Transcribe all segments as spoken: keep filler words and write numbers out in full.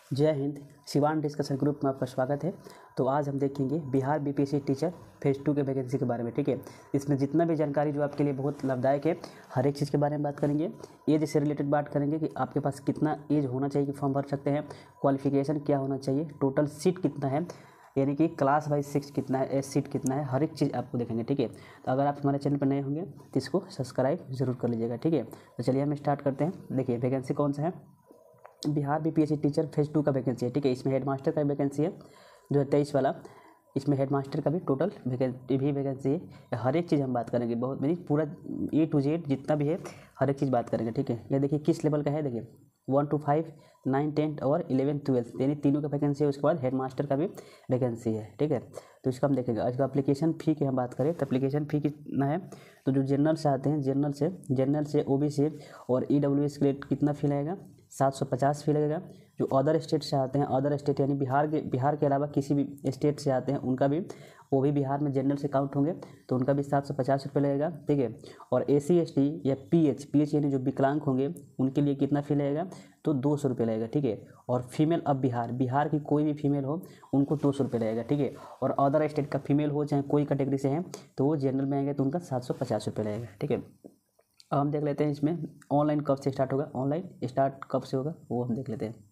जय Hind. Shivan discussion group में आपका स्वागत है। तो आज हम देखेंगे Bihar BPSC teacher phase two के वैकेंसी के बारे में। ठीक है, इसमें जितना भी जानकारी जो आपके लिए बहुत लाभदायक है, हर एक चीज़ के बारे में बात करेंगे। एज से रिलेटेड बात करेंगे कि आपके पास कितना एज होना चाहिए कि फॉर्म भर सकते हैं, क्वालिफिकेशन क्या होना चाहिए, टोटल सीट कितना है, यानी कि क्लास वाइज सीट कितना है, सीट कितना है, हर एक चीज़ आपको देखेंगे। ठीक है, तो अगर आप हमारे चैनल पर नए होंगे तो इसको सब्सक्राइब जरूर कर लीजिएगा। ठीक है, तो चलिए हम स्टार्ट करते हैं। देखिए वैकेंसी कौन सा है, Bihar BPSC teacher phase two का वैकेंसी है। ठीक है, इसमें हेडमास्टर का वैकेंसी है दो हज़ार तेईस वाला। इसमें हेडमास्टर का भी टोटल वैकेंसी भी वैकेंसी है। हर एक चीज़ हम बात करेंगे, बहुत यानी पूरा ए टू जेड जितना भी है हर एक चीज़ बात करेंगे। ठीक है, ये देखिए किस लेवल का है, देखिए one to five, nine tenth और इलेवन ट्वेल्थ यानी तीनों का वैकेंसी है। उसके बाद हेडमास्टर का भी वैकेंसी है। ठीक है, तो इसका हम देखेंगे। आज का एप्लीकेशन फ़ी की हम बात करें तो एप्लीकेशन फ़ी कितना है, तो जो जनरल से आते हैं, जनरल से जनरल से ओबीसी और ईडब्ल्यूएस के लिए कितना फ़ी लगेगा, सात सौ पचास फी लगेगा। जो अदर स्टेट से आते हैं, अदर स्टेट यानी बिहार के बिहार के अलावा किसी भी स्टेट से आते हैं, उनका भी वो भी बिहार में जनरल से काउंट होंगे तो उनका भी सात सौ पचास रुपये लगेगा। ठीक है, और ए सी एस टी या पी एच पी एच यानी जो विकलांग होंगे उनके लिए कितना फ़ी लगेगा, तो दो सौ रुपये लगेगा। ठीक है, और फीमेल अब बिहार बिहार की कोई भी फीमेल हो उनको दो सौ रुपये लगेगा। ठीक है, और अदर स्टेट का फीमेल हो चाहे कोई कैटेगरी से हैं तो वो जनरल में आएंगे तो उनका सात सौ पचास रुपये लगेगा। ठीक है, अब हम देख लेते हैं इसमें ऑनलाइन कब से स्टार्ट होगा, ऑनलाइन स्टार्ट कब से होगा वो हम देख लेते हैं।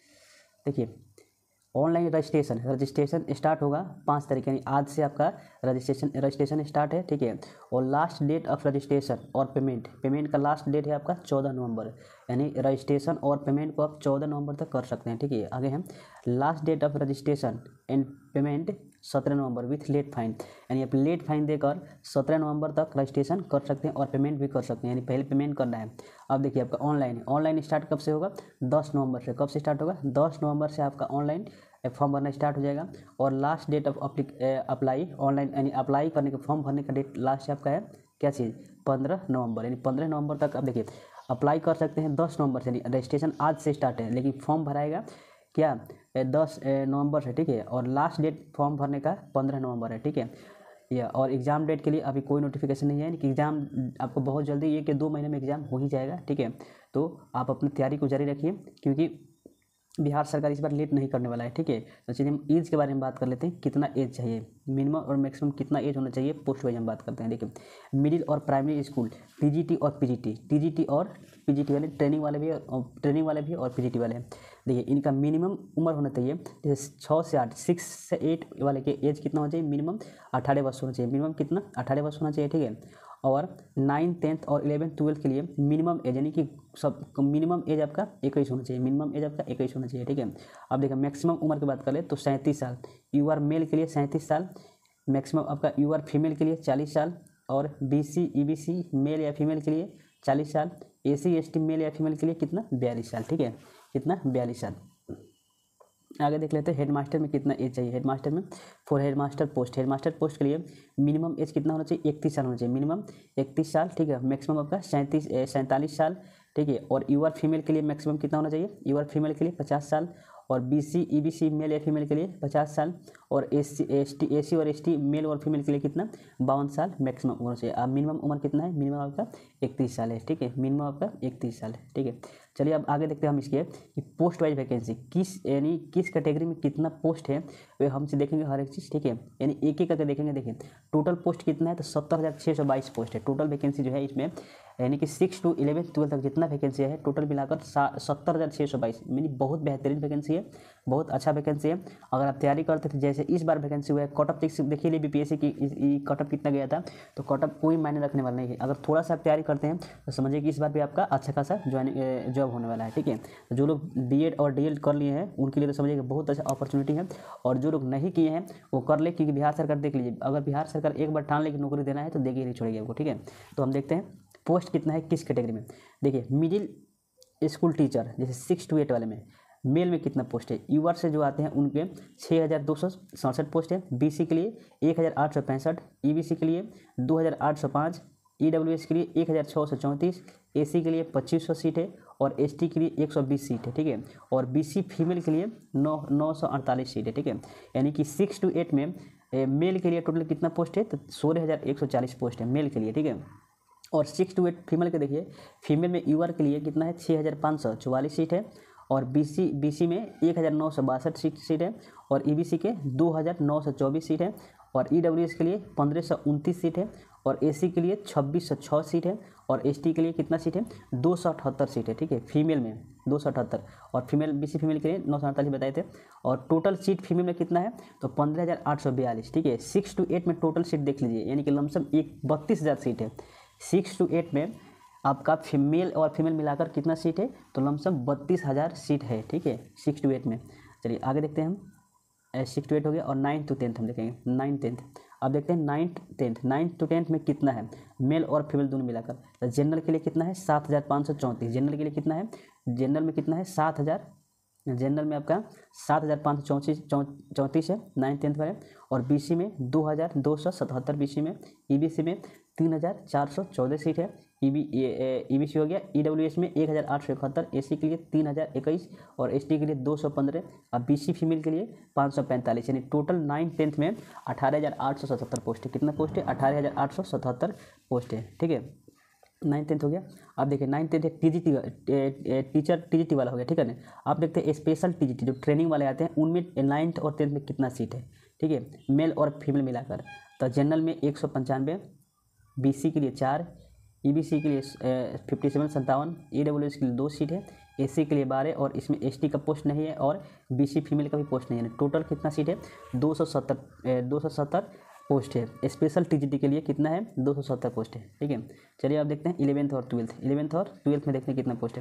देखिए ऑनलाइन रजिस्ट्रेशन रजिस्ट्रेशन स्टार्ट होगा पाँच तारीख यानी आज से आपका रजिस्ट्रेशन रजिस्ट्रेशन स्टार्ट है। ठीक है, और लास्ट डेट ऑफ रजिस्ट्रेशन और पेमेंट पेमेंट का लास्ट डेट है आपका चौदह नवंबर, यानी रजिस्ट्रेशन और पेमेंट को आप चौदह नवंबर तक कर सकते हैं। ठीक है, आगे हम last date of registration and payment सत्रह नवंबर विथ लेट फाइन, यानी आप लेट फाइन देकर सत्रह नवंबर तक रजिस्ट्रेशन कर सकते हैं और पेमेंट भी कर सकते हैं, यानी पहले पेमेंट करना है। अब देखिए आपका ऑनलाइन ऑनलाइन स्टार्ट कब से होगा, दस नवंबर से। कब से स्टार्ट होगा, दस नवंबर से आपका ऑनलाइन फॉर्म भरना स्टार्ट हो जाएगा। और last date of apply online यानी अप्लाई करने का फॉर्म भरने का डेट लास्ट आपका है क्या चीज़, पंद्रह नवंबर, यानी पंद्रह नवंबर तक आप देखिए अप्लाई कर सकते हैं। दस नवंबर से, यानी रजिस्ट्रेशन आज से स्टार्ट है लेकिन फॉर्म भराएगा क्या दस नवंबर से। ठीक है, और लास्ट डेट फॉर्म भरने का पंद्रह नवंबर है। ठीक है, या और एग्ज़ाम डेट के लिए अभी कोई नोटिफिकेशन नहीं है कि एग्ज़ाम आपको बहुत जल्दी ये कि दो महीने में एग्ज़ाम हो ही जाएगा। ठीक है, तो आप अपनी तैयारी को जारी रखिए क्योंकि बिहार सरकार इस बार लेट नहीं करने वाला है। ठीक है, तो चलिए हम एज के बारे में बात कर लेते हैं, कितना एज चाहिए, मिनिमम और मैक्सिमम कितना एज होना चाहिए, पोस्ट वाइज हम बात करते हैं। देखिए मिडिल और प्राइमरी स्कूल, पीजीटी और पीजीटी टीजीटी और पीजीटी वाले, ट्रेनिंग वाले भी और ट्रेनिंग वाले भी और पीजीटी वाले हैं। देखिए इनका मिनिमम उम्र होना चाहिए, जैसे छः से आठ सिक्स से एट वाले के एज कितना होना चाहिए, मिनिमम अठारह वर्ष होना चाहिए। मिनिमम कितना, अठारह वर्ष होना चाहिए। ठीक है, और नाइन टेंथ और इलेवन ट्वेल्थ के लिए मिनिमम एज यानी कि सब मिनिमम एज आपका इक्कीस होना चाहिए, मिनिमम एज आपका इक्कीस होना चाहिए। ठीक है, अब देखिए मैक्सिमम उम्र की बात करें तो सैंतीस साल, यू आर मेल के लिए सैंतीस साल, मैक्सिमम आपका यू आर फीमेल के लिए चालीस साल, और B C E B C male या फीमेल के लिए चालीस साल, A C S T male या फीमेल के लिए कितना, बयालीस साल। ठीक है, कितना, बयालीस साल। आगे देख लेते हैं हेडमास्टर में कितना एज चाहिए। हेडमास्टर में for headmaster post headmaster post के लिए मिनिमम एज कितना होना चाहिए, इकतीस साल होना चाहिए, मिनिमम इकतीस साल। ठीक है, मैक्सिमम आपका सैंतीस सैंतालीस साल। ठीक है, और यू आर फीमेल के लिए मैक्सिमम कितना होना चाहिए, यू आर फीमेल के लिए पचास साल, और B C E B C male या फीमेल के लिए पचास साल, और S C S T A C और एस टी मेल और फीमेल के लिए कितना, बावन साल मैक्सिमम उम्र चाहिए। अब मिनिमम उम्र कितना है, मिनिमम आपका इकतीस साल है। ठीक है, मिनिमम आपका इकतीस साल है। ठीक है, चलिए अब आगे देखते हैं हम इसके कि पोस्ट वाइज वैकेंसी किस यानी किस कैटेगरी में कितना पोस्ट है वे हमसे देखेंगे हर एक चीज़। ठीक है, यानी एक एक करके देखेंगे। देखिए टोटल पोस्ट कितना है, तो सत्तर हज़ार छः सौ बाईस पोस्ट है टोटल वैकेंसी जो है इसमें, यानी कि सिक्स टू इलेवन ट्वेल्थ तक जितना वैकेंसी है टोटल मिलाकर सत्तर हज़ार छः सौ बाईस यानी बहुत बेहतरीन वैकेंसी है, बहुत अच्छा वैकेंसी है। अगर आप तैयारी करते थे जैसे इस बार वैकेंसी हुआ है, कटअप देखिए लिए बीपीएससी की कटअप कितना गया था, तो कटअप कोई मायने रखने वाला नहीं है। अगर थोड़ा सा आप तैयारी करते हैं तो समझिए कि इस बार भी आपका अच्छा खासा ज्वाइन जॉब होने वाला है। ठीक है, तो जो लोग बीएड और डीएड कर लिए हैं उनके लिए तो समझिए कि बहुत अच्छा अपॉर्चुनिटी है, और जो लोग नहीं किए हैं वो कर ले, क्योंकि बिहार सरकार देख लीजिए, अगर बिहार सरकार एक बार ठान ले कि नौकरी देना है तो देगी नहीं छोड़ेगी आपको। ठीक है, तो हम देखते हैं पोस्ट कितना है किस कैटेगरी में। देखिए मिडिल स्कूल टीचर जैसे सिक्स टू एट वाले में मेल में कितना पोस्ट है, यूआर से जो आते हैं उनके छः हज़ार दो सौ सड़सठ पोस्ट है, बीसी के लिए एक हज़ार आठ सौ पैंसठ, ईबीसी के लिए दो हज़ार आठ सौ पाँच, ईडब्ल्यूएस के लिए एक हज़ार छः सौ चौंतीस, एसी के लिए पच्चीस सौ सीट है, और एसटी के लिए एक सौ बीस सीट है। ठीक है, और बीसी फीमेल के लिए नौ नौ सौ अड़तालीस सीट है। ठीक है, यानी कि सिक्स टू एट में मेल के लिए टोटल कितना पोस्ट है, तो सोलह हज़ार एक सौ चालीस पोस्ट है मेल के लिए। ठीक है, और सिक्स टू एट फीमेल के देखिए, फीमेल में यूआर के लिए कितना है, छः हज़ार पाँच सौ चौवालीस सीट है, और बीसी बीसी में एक हज़ार नौ सौ बासठ सीट सीट है और ईबीसी के दो हज़ार नौ सौ चौबीस सीट है और ईडब्ल्यूएस के लिए पंद्रह सौ उनतीस सीट है और एसी के लिए छब्बीस सौ छः सीट है और एसटी के लिए कितना सीट है दो सौ अठहत्तर सीट है, ठीक है, फीमेल में दो सौ अठहत्तर और फीमेल बीसी फीमेल के लिए नौ सौ अड़तालीस बताए थे और टोटल सीट फीमेल में कितना है तो पंद्रह हज़ार आठ सौ बयालीस, ठीक है। सिक्स टू एट में टोटल सीट देख लीजिए, यानी कि लमसम एक बत्तीस हज़ार सीट है। सिक्स टू एट में आपका फीमेल और फीमेल मिलाकर कितना सीट है तो लमसम बत्तीस हज़ार सीट है, ठीक है, सिक्स टू एट में। चलिए आगे देखते हैं हम, सिक्स टू एट हो गया और नाइन्थ टू टेंथ हम देखेंगे। नाइन्थ टेंथ अब देखते हैं ninth tenth ninth to tenth में कितना है मेल और फीमेल दोनों मिलाकर। तो जनरल के लिए कितना है सात हज़ार पाँच सौ चौंतीस, जनरल के लिए कितना है, जनरल में कितना है सात हज़ार, जनरल में आपका सात हज़ार पाँच सौ चौंतीस चौंतीस है नाइन्थ टेंथ में और बीसी में दो हज़ार दो सौ सतहत्तर बीसी में, ईबीसी में तीन हज़ार चार सौ चौदह सीट है, ईबी ईबीसी हो गया। ईडब्ल्यूएस में एक हज़ार आठ सौ इकहत्तर, एसी के लिए तीन हज़ार इक्कीस और एसटी के लिए दो सौ पंद्रह और बीसी फीमेल के लिए पाँच सौ पैंतालीस, यानी टोटल नाइन टेंथ में अठारह हज़ार आठ सौ सतहत्तर पोस्ट है। कितना पोस्ट है अठारह हज़ार आठ सौ सतहत्तर पोस्ट है, ठीक है। नाइन टेंथ हो गया। अब देखिए nine tenth TGT teacher TGT वाला हो गया, ठीक है ना। आप देखते हैं स्पेशल टीजीटी जो ट्रेनिंग वाले आते हैं उनमें नाइन्थ और टेंथ में कितना सीट है, ठीक है, मेल और फीमेल मिलाकर। तो जनरल में एक सौ पंचानवे, बीसी के लिए चार, ईबीसी के लिए फिफ्टी सेवन सत्तावन, ईडब्ल्यूएस के लिए दो सीट है, एसी के लिए बारह और इसमें एसटी का पोस्ट नहीं है और बीसी फीमेल का भी पोस्ट नहीं है। टोटल कितना सीट है दो सौ सत्तर दो सौ सत्तर पोस्ट है। स्पेशल टीजीटी के लिए कितना है दो सौ सत्तर पोस्ट है, ठीक है। चलिए आप देखते हैं इलेवेंथ और ट्वेल्थ। इलेवेंथ और ट्वेल्थ में देखते हैं कितना पोस्ट है।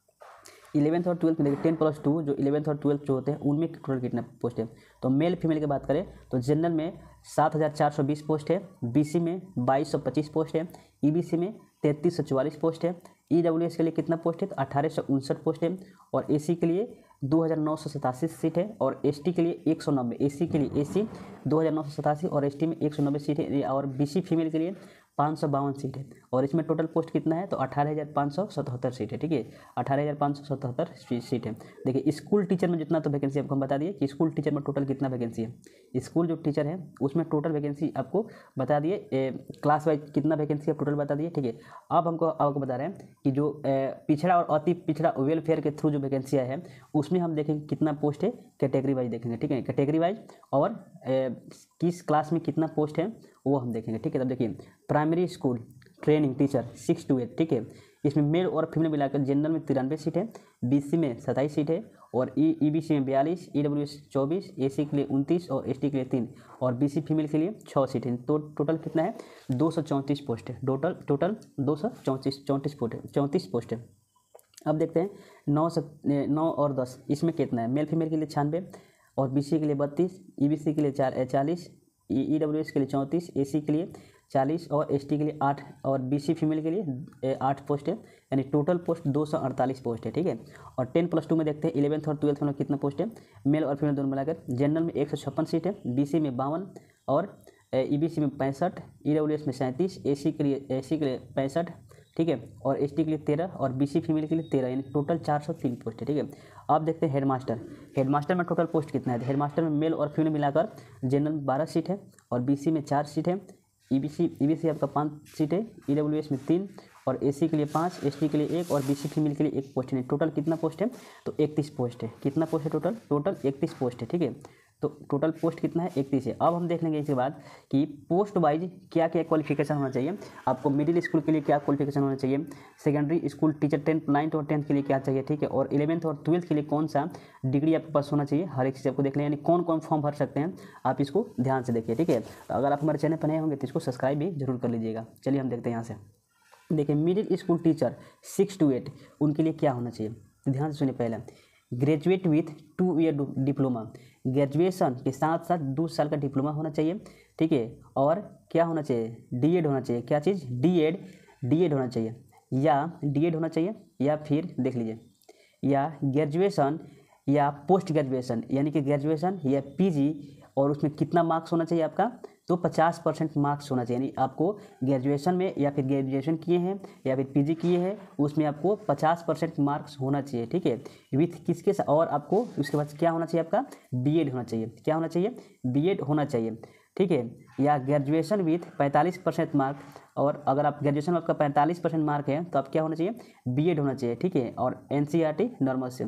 इलेवेंथ और ट्वेल्थ में देखिए टेन प्लस टू जो इलेवेंथ और ट्वेल्थ जो होते हैं उनमें टोटल कितना पोस्ट है। तो मेल फीमेल की बात करें तो जनरल में सात हज़ार चार सौ बीस पोस्ट है, बीसी में बाईस सौ पच्चीस पोस्ट है, ईबीसी में तैंतीस सौ चौवालीस पोस्ट है, ईडब्ल्यूएस के लिए कितना पोस्ट है तो अठारह सौ उनसठ पोस्ट है और एसी के लिए दो हज़ार नौ सौ सतासी सीट है और एसटी के लिए एक सौ नब्बे, एसी के लिए एसी दो हज़ार नौ सौ सतासी और एसटी में एक सौ नब्बे सीट है और बीसी फीमेल के लिए पाँच सौ बावन सीट है और इसमें टोटल पोस्ट कितना है तो अठारह हज़ार पाँच सौ सतहत्तर सीट है, ठीक है, अठारह हज़ार पाँच सौ सतहत्तर सीट है। देखिए स्कूल टीचर में जितना तो वैकेंसी आपको हम बता दिए कि स्कूल टीचर में टोटल कितना वैकेंसी है। स्कूल जो टीचर है उसमें टोटल वैकेंसी आपको बता दिए, क्लास वाइज कितना वैकेंसी आप टोटल बता दिए, ठीक है। अब हमको आपको बता रहे हैं कि जो ए, पिछड़ा और अति पिछड़ा वेलफेयर के थ्रू जो वैकेंसी है उसमें हम देखेंगे कितना पोस्ट है, कैटेगरी वाइज देखेंगे, ठीक है, कैटेगरी वाइज और ए, किस क्लास में कितना पोस्ट है वो हम देखेंगे, ठीक है। तब देखिए primary school training teacher six to eight, ठीक है, इसमें मेल और फीमेल मिलाकर जनरल में तिरानवे सीट है, बीसी में सत्ताईस सीट है और ई ईबीसी में बयालीस, ईडब्ल्यूएस चौबीस, एसी के लिए उनतीस और एसटी के लिए तीन और बीसी फीमेल के लिए छः सीट है। तो टोटल कितना है दो सौ चौंतीस पोस्ट है, टोटल टोटल दो सौ चौंतीस चौंतीस पोस्ट है चौंतीस पोस्ट है। अब देखते हैं नौ से नौ और दस इसमें कितना है। मेल फीमेल के लिए छियानवे और बीसी के लिए बत्तीस, ईबीसी के लिए चार चालीस, ईडब्ल्यूएस के लिए चौंतीस, एसी के लिए चालीस और एसटी के लिए आठ और बीसी फीमेल के लिए आठ पोस्ट है, यानी टोटल पोस्ट दो सौ अड़तालीस पोस्ट है, ठीक है। और टेन प्लस टू में देखते हैं इलेवेंथ और ट्वेल्थ में कितना पोस्ट है मेल और फीमेल दोनों मिलाकर। जनरल में एक सौ छप्पन सीट है, बीसी में बावन और ईबीसी में पैंसठ, ईडब्ल्यूएस में सैंतीस, एसी के लिए एसी के लिए पैंसठ, ठीक है, और एसटी के लिए तेरह और बीसी फीमेल के लिए तेरह, यानी टोटल चार सौ तीन पोस्ट है, ठीक है। अब देखते हैं हेडमास्टर। हेडमास्टर में टोटल पोस्ट कितना है। हेडमास्टर में मेल और फीमेल मिलाकर जनरल में बारह सीट है और बीसी में चार सीट है, ईबीसी ईबीसी आपका पाँच सीट है, ईडब्ल्यूएस में तीन और एसी के लिए पाँच, एसटी के लिए एक और बीसी फीमेल के लिए एक पोस्ट है। टोटल कितना पोस्ट है तो इकतीस पोस्ट है। कितना पोस्ट है टोटल टोटल इकतीस पोस्ट है, ठीक है। तो टोटल पोस्ट कितना है इकतीस है। अब हम देख लेंगे इसके बाद कि पोस्ट वाइज क्या क्या क्वालिफिकेशन होना चाहिए। आपको मिडिल स्कूल के लिए क्या क्वालिफिकेशन होना चाहिए, secondary school teacher tenth ninth और टेंथ के लिए क्या चाहिए, ठीक है, और इलेवेंथ और ट्वेल्थ के लिए कौन सा डिग्री आपके पास होना चाहिए, हर एक चीज़ आपको देख लें, यानी कौन कौन फॉर्म भर सकते हैं आप इसको ध्यान से देखिए, ठीक है। अगर आप हमारे चैनल पर नए होंगे तो इसको सब्सक्राइब भी जरूर कर लीजिएगा। चलिए हम देखते हैं यहाँ से। देखिए middle school teacher six to eight उनके लिए क्या होना चाहिए, ध्यान से सुनिए। पहले graduate with two year diploma, graduation के साथ साथ दो साल का डिप्लोमा होना चाहिए, ठीक है। और क्या होना चाहिए डीएड होना चाहिए, क्या चीज़ डीएड डीएड होना चाहिए या डीएड होना चाहिए या फिर देख लीजिए या ग्रेजुएशन या पोस्ट ग्रेजुएशन, यानी कि ग्रेजुएशन या पीजी और उसमें कितना मार्क्स होना चाहिए आपका तो पचास परसेंट मार्क्स होना चाहिए। यानी आपको ग्रेजुएशन में या फिर ग्रेजुएशन किए हैं या फिर पीजी किए हैं उसमें आपको पचास परसेंट मार्क्स होना चाहिए, ठीक है, विथ किसके साथ, और आपको उसके बाद क्या होना चाहिए आपका बीएड होना चाहिए, क्या होना चाहिए बीएड होना चाहिए, ठीक है, या ग्रेजुएशन विथ पैंतालीस परसेंट मार्क, और अगर आप ग्रेजुएशन में आपका पैंतालीस परसेंट मार्क है तो आप क्या होना चाहिए बीएड होना चाहिए, ठीक है, और एनसीईआरटी नॉर्मल से,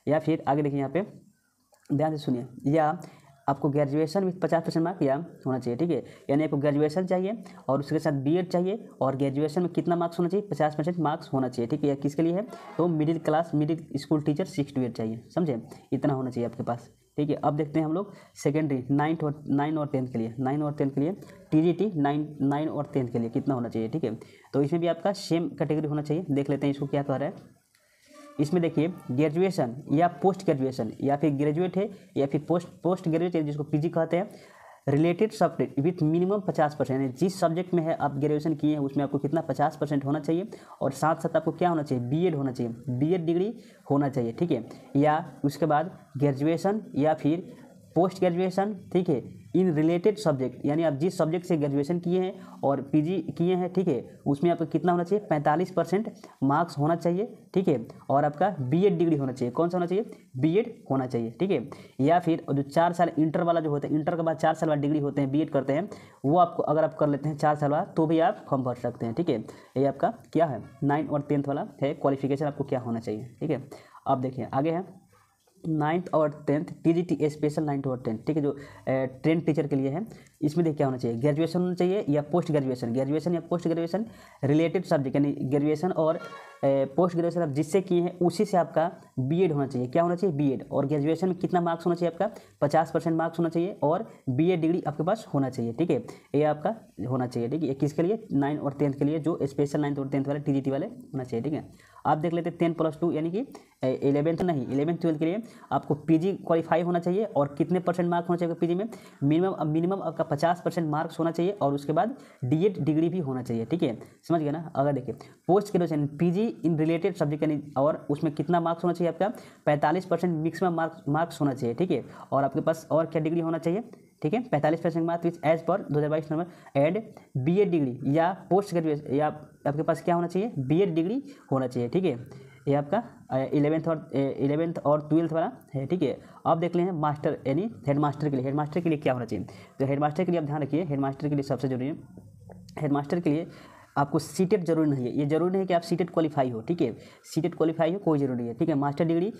या फिर आगे देखिए यहाँ पे ध्यान से सुनिए, या आपको ग्रेजुएशन विथ पचास परसेंट मार्क या होना चाहिए, ठीक है। यानी आपको ग्रेजुएशन चाहिए और उसके साथ बीएड चाहिए, और ग्रेजुएशन में कितना मार्क्स होना चाहिए, पचास परसेंट मार्क्स होना चाहिए, ठीक है। किसके लिए है, तो middle class middle school teacher six to eight चाहिए, समझे, इतना होना चाहिए आपके पास, ठीक है। अब देखते हैं हम लोग सेकेंडरी नाइन्थ और नाइन और टेंथ के लिए, नाइन और टेंथ के लिए टीजीटी नाइन नाइन और टेंथ के लिए कितना होना चाहिए, ठीक है। तो इसमें भी आपका सेम कैटेगरी होना चाहिए। देख लेते हैं इसको क्या कह रहा है। इसमें देखिए ग्रेजुएशन या पोस्ट ग्रेजुएशन, या फिर ग्रेजुएट है या फिर पोस्ट पोस्ट ग्रेजुएट है, जिसको पीजी कहते हैं, रिलेटेड सब्जेक्ट विथ मिनिमम पचास परसेंट, यानी जिस सब्जेक्ट में है आप ग्रेजुएशन किए हैं उसमें आपको कितना पचास परसेंट होना चाहिए, और साथ साथ आपको क्या होना चाहिए, बीएड होना चाहिए, बीएड डिग्री होना चाहिए, ठीक है। या उसके बाद ग्रेजुएशन या फिर पोस्ट ग्रेजुएशन, ठीक है, इन रिलेटेड सब्जेक्ट, यानी आप जिस सब्जेक्ट से ग्रेजुएशन किए हैं और पीजी किए हैं, ठीक है, उसमें आपको कितना होना चाहिए, पैंतालीस परसेंट मार्क्स होना चाहिए, ठीक है। और आपका बीएड डिग्री होना चाहिए, कौन सा होना चाहिए, बीएड होना चाहिए, ठीक है। या फिर जो चार साल इंटर वाला जो होता है, इंटर के बाद चार साल बाद डिग्री होते हैं, बीएड करते हैं, वो आपको अगर आप कर लेते हैं चार साल बाद तो भी आप फॉर्म भर सकते हैं, ठीक है। ये आपका क्या है, नाइन और टेंथ वाला है क्वालिफिकेशन, आपको क्या होना चाहिए, ठीक है। अब देखिए आगे है नाइन्थ और टेंथ टीजीटी स्पेशल नाइन्थ और टेंथ, ठीक है, जो ट्रेंड टीचर के लिए है। इसमें देखिए क्या होना चाहिए, ग्रेजुएशन होना चाहिए या पोस्ट ग्रेजुएशन, ग्रेजुएशन या पोस्ट ग्रेजुएशन रिलेटेड सब्जेक्ट, यानी ग्रेजुएशन और पोस्ट ग्रेजुएशन आप जिससे किए हैं उसी से आपका बीएड होना चाहिए, क्या होना चाहिए, बीएड। और ग्रेजुएशन में कितना मार्क्स होना चाहिए, आपका पचास परसेंट मार्क्स होना चाहिए, और बीएड डिग्री आपके पास होना चाहिए, ठीक है। ये आपका होना चाहिए, ठीक है। किसके लिए, नाइन और टेंथ के लिए, जो स्पेशल नाइन्थ और टेंथ वाले टीजीटी वाले होना चाहिए, ठीक है। आप देख लेते हैं टेन प्लस टू, यानी कि इलेवेंथ नहीं, इलेवेंथ ट्वेल्थ के लिए आपको पीजी क्वालिफाई होना चाहिए, और कितने परसेंट मार्क्स होना चाहिए पीजी में, मिनिमम मिनिमम आपका पचास परसेंट मार्क्स होना चाहिए, और उसके बाद डीएड डिग्री भी होना चाहिए, ठीक है, समझ गए ना। अगर देखिए post graduation PG in related subject, यानी और उसमें कितना मार्क्स होना चाहिए, आपका पैंतालीस परसेंट मैक्सिमम मार्क्स मार्क्स होना चाहिए, ठीक है। और आपके पास और क्या डिग्री होना चाहिए, ठीक है, पैंतालीस परसेंट मार्क्स विच एज पर दो हज़ार बाईस नंबर एड बीएड डिग्री या पोस्ट ग्रेजुएशन, या आपके पास क्या होना चाहिए, बीएड डिग्री होना चाहिए, ठीक है। ये आपका इलेवेंथ और इलेवेंथ और ट्वेल्थ वाला है, ठीक है। अब देख लें मास्टर, यानी हेड मास्टर के लिए, हेड मास्टर के लिए क्या होना चाहिए, तो हेड मास्टर के लिए आप ध्यान रखिए, हेड मास्टर के लिए सबसे जरूरी है, हेड मास्टर के लिए आपको सीटेट जरूरी नहीं है, ये जरूरी नहीं है कि आप सीटेट क्वालिफाई हो, ठीक है, सीटेट क्वालिफाई हो कोई जरूरी है, ठीक है। मास्टर डिग्री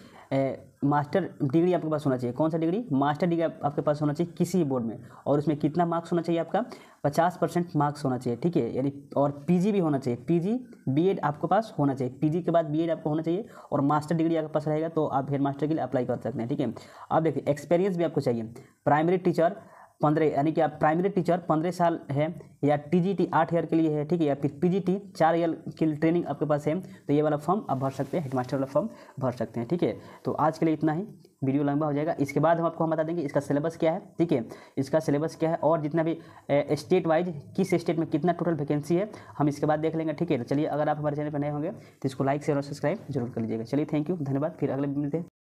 मास्टर डिग्री आपके पास होना चाहिए, कौन सा डिग्री, मास्टर डिग्री आप, आपके पास होना चाहिए किसी बोर्ड में, और उसमें कितना मार्क्स होना चाहिए, आपका पचास परसेंट मार्क्स होना चाहिए, ठीक है। यानी और पीजी भी होना चाहिए, पीजी बीएड आपके पास होना चाहिए, पीजी के बाद बीएड आपको होना चाहिए, और मास्टर डिग्री आपके पास रहेगा तो आप हेड मास्टर के लिए अप्लाई कर सकते हैं, ठीक है। अब देखिए एक्सपीरियंस भी आपको चाहिए, प्राइमरी टीचर पंद्रह, यानी कि आप प्राइमरी टीचर पंद्रह साल है, या टीजीटी आठ ईयर के लिए है, ठीक है, या फिर पीजीटी चार ईयर की ट्रेनिंग आपके पास है, तो ये वाला फॉर्म आप भर सकते हैं, हेडमास्टर वाला फॉर्म भर सकते हैं, ठीक है। तो आज के लिए इतना ही, वीडियो लंबा हो जाएगा। इसके बाद हम आपको हम बता देंगे इसका सिलेबस क्या है, ठीक है, इसका सिलेबस क्या है, और जितना भी स्टेट वाइज किस स्टेट में कितना टोटल वैकेंसी है हम इसके बाद देख लेंगे, ठीक है। तो चलिए, अगर आप हमारे चैनल पर नए होंगे तो इसको लाइक शेयर और सब्सक्राइब जरूर कर लीजिएगा। चलिए थैंक यू, धन्यवाद, फिर अगले मिलते हैं।